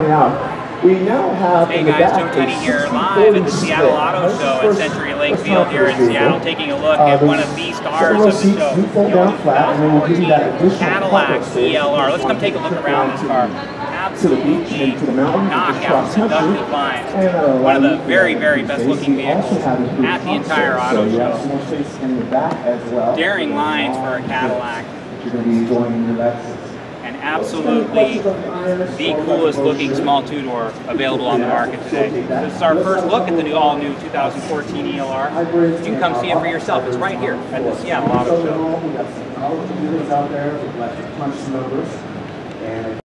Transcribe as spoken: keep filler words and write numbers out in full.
We now have Hey guys, Joe Tunney here, live at the Seattle Auto Show at Century Lake Field here in Seattle, taking a look at one of the stars of the show, the two thousand fourteen Cadillac E L R. Let's come take a look around this car. Absolutely knockout, seductive lines. One of the very, very best looking vehicles at the entire auto show. Daring lines for a Cadillac. And absolutely the coolest looking small two-door available on the market today. This is our first look at the new, all-new two thousand fourteen E L R. You can come see it for yourself. It's right here at the Seattle Auto Show.